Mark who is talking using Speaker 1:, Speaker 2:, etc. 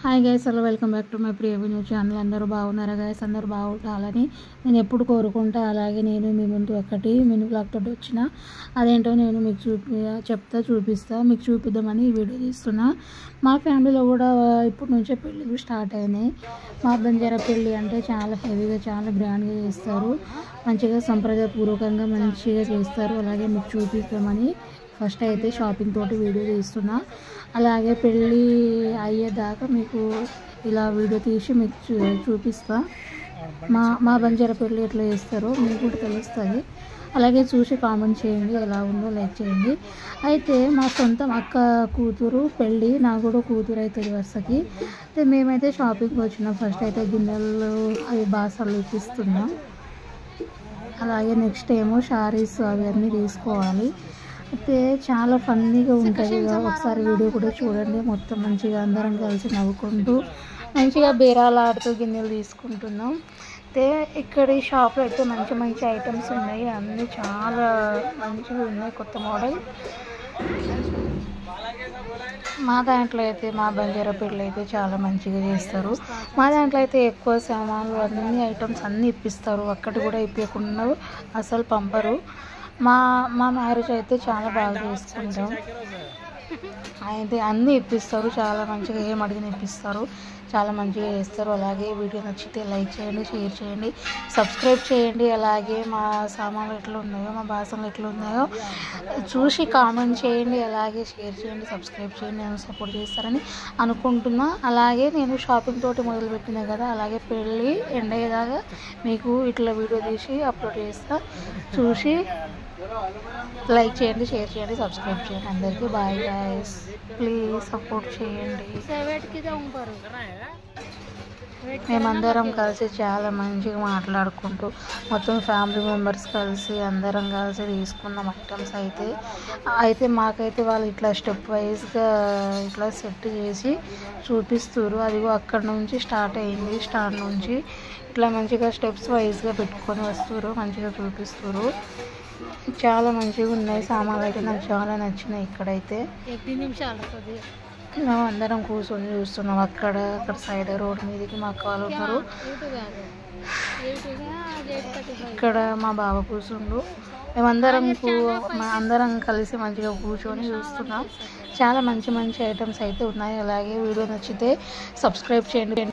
Speaker 1: Hi guys, hello, welcome back to my Priya new channel. అందరూ బాగున్నారా guys? అందరూ బాగుండాలని నేను ఎప్పుడు కోరుకుంటా. అలాగే నేను మీ ముందు ఒకటి మినీ బ్లాగ్ తోటి వచ్చిన, అదేంటో నేను మీకు చూపిస్తా, మీకు చూపిద్దామని ఈ వీడియో తీస్తున్నా. మా ఫ్యామిలీలో కూడా ఇప్పటి నుంచే పెళ్ళిళ్ళు స్టార్ట్ అయినాయి. మా బంజారా పెళ్ళి అంటే చాలా హెవీగా, చాలా గ్రాండ్గా చేస్తారు. మంచిగా సంప్రదాయపూర్వకంగా మంచిగా చేస్తారు. అలాగే మీకు చూపిద్దామని ఫస్ట్ అయితే షాపింగ్ తోటి వీడియో తీస్తున్నా. అలాగే పెళ్ళి అయ్యేదాకా మీకు ఇలా వీడియో తీసి మీకు చూపిస్తా. మా బంజారా పెళ్ళి ఎట్లా చేస్తారో మీకు కూడా తెలుస్తుంది. అలాగే చూసి కామెంట్ చేయండి, ఎలా ఉందో లైక్ చేయండి. అయితే మా సొంతం అక్క కూతురు పెళ్ళి, నాకు కూడా కూతురు అవుతుంది వరుసకి. అయితే మేమైతే షాపింగ్కి వచ్చినాం. ఫస్ట్ అయితే గిన్నెలు అవి బాసలు ఇప్పిస్తున్నాం. అలాగే నెక్స్ట్ ఏమో శారీస్ అవన్నీ తీసుకోవాలి. అయితే చాలా ఫన్నీగా ఉంటుంది. ఒకసారి వీడియో కూడా చూడండి. మొత్తం మంచిగా అందరం కలిసి నవ్వుకుంటూ మంచిగా బేరాలు ఆడుతూ గిన్నెలు తీసుకుంటున్నాం. అయితే ఇక్కడ ఈ షాప్లో అయితే మంచి మంచి ఐటమ్స్ ఉన్నాయి. అన్నీ చాలా మంచిగా ఉన్నాయి, కొత్త మోడల్. మా దాంట్లో అయితే మా బంజారా పెళ్ళి అయితే చాలా మంచిగా చేస్తారు. మా దాంట్లో అయితే ఎక్కువ సామాన్లు అన్ని ఐటమ్స్ అన్నీ ఇప్పిస్తారు. ఒక్కటి కూడా ఇప్పకుండా అసలు పంపరు. మా మ్యారేజ్ అయితే చాలా బాగా చేసుకుంటాం. అయితే అన్నీ ఇప్పిస్తారు, చాలా మంచిగా ఏం అడిగిన ఇప్పిస్తారు, చాలా మంచిగా చేస్తారు. అలాగే వీడియో నచ్చితే లైక్ చేయండి, షేర్ చేయండి, సబ్స్క్రైబ్ చేయండి. అలాగే మా సామాన్లు ఎట్లా ఉన్నాయో, మా బాసనలు ఎట్లా ఉన్నాయో చూసి కామెంట్ చేయండి. అలాగే షేర్ చేయండి, సబ్స్క్రైబ్ చేయండి. నేను సపోర్ట్ చేస్తారని అనుకుంటున్నా. అలాగే నేను షాపింగ్ తోటి మొదలుపెట్టినా కదా, అలాగే పెళ్ళి ఎండ్ అయ్యేదాకా మీకు ఇట్లా వీడియో తీసి అప్లోడ్ చేస్తా. చూసి లైక్ చేయండి, షేర్ చేయండి, సబ్స్క్రైబ్ చేయండి. అందరికీ బాయ్ గైస్, ప్లీజ్ సపోర్ట్ చేయండి. మేమందరం కలిసి చాలా మంచిగా మాట్లాడుకుంటూ మొత్తం ఫ్యామిలీ మెంబర్స్ కలిసి అందరం కలిసి తీసుకున్నాం ఐటమ్స్. అయితే మాకైతే వాళ్ళు ఇట్లా స్టెప్ వైజ్గా ఇట్లా సెట్ చేసి చూపిస్తారు. అదిగో అక్కడ నుంచి స్టార్ట్ అయింది. స్టార్ట్ నుంచి ఇట్లా మంచిగా స్టెప్స్ వైజ్గా పెట్టుకొని వస్తారు, మంచిగా చూపిస్తారు. చాలా మంచిగా ఉన్నాయి సామాన్లు అయితే, నాకు చాలా నచ్చినాయి. ఇక్కడైతే 1 నిమిషాలు మేము అందరం కూర్చొని చూస్తున్నాం. అక్కడ సైడ్ రోడ్ మీదకి మా అక్క వాళ్ళు ఉన్నారు. ఇక్కడ మా బావ కూర్చుండు. అందరం కలిసి మంచిగా కూర్చొని చూస్తున్నాం. చాలా మంచి మంచి ఐటమ్స్ అయితే ఉన్నాయి. అలాగే వీడియో నచ్చితే సబ్స్క్రైబ్ చేయండి.